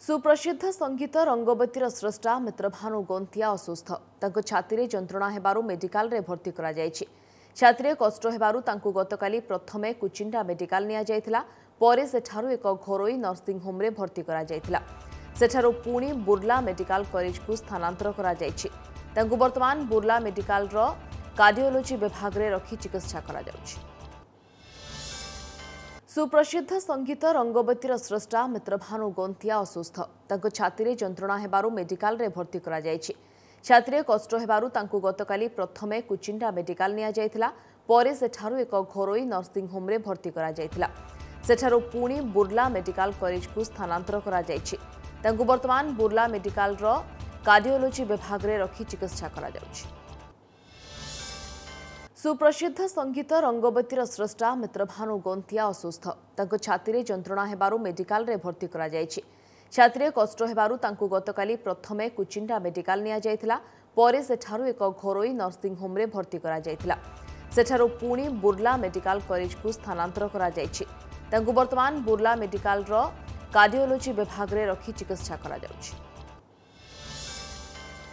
सुप्रसिद्ध संगीत रंगवतीर स्रष्टा मित्रभानु गौंतिया असुस्थ तांको छाती जंत्रणा हेबारु मेडिकल रे भर्ती करा जायछि। छाती कष्ट हेबारु तांको गतकाली प्रथमे कुचिंडा मेडिकल निया जायथिला, परे सेठारु एक घरोई नर्सिंग होम रे भर्ती करा जायथिला। सेठारु पुणी बुर्ला मेडिकल कॉलेज को स्थानांतर करा जायछि। तांको वर्तमान बुर्ला मेडिकल रो कार्डियोलॉजी विभाग रे रखी चिकित्सा करा जायछि। सुप्रसिद्ध संगीत रंगवतीर स्रष्टा मित्रभानु गौंतिया असुस्थ तांको छाती जंत्रणा हेबारु मेडिकल रे भर्ती करा जायछि। छाती कष्ट हेबारु तांको गतकाली प्रथमे कुचिंडा मेडिकल निया जायथिला, परे सेठारु एक घरोई नर्सिंग होम रे भर्ती करा जायथिला। सेठारु पुणी बुर्ला मेडिकल कॉलेज को स्थानांतर करा जायछि। तांको वर्तमान बुर्ला मेडिकल रो कार्डियोलॉजी विभाग रे रखी चिकित्सा करा जायछि। सुप्रसिद्ध संगीत रंगवतीर स्रष्टा मित्रभानु गौंतिया असुस्थ तांको छाती जंत्रणा हेबारु मेडिकल रे भर्ती करा जायछि। छाती कष्ट हेबारु तांको गतकाली प्रथमे कुचिंडा मेडिकल निया जायथिला, परे सेठारु एक घरोई नर्सिंग होम रे भर्ती करा जायथिला। सेठारु पुणी बुर्ला मेडिकल कॉलेज को स्थानांतर करा जायछि। तांको वर्तमान बुर्ला मेडिकल रो कार्डियोलॉजी विभाग रे रखी चिकित्सा करा जायछि।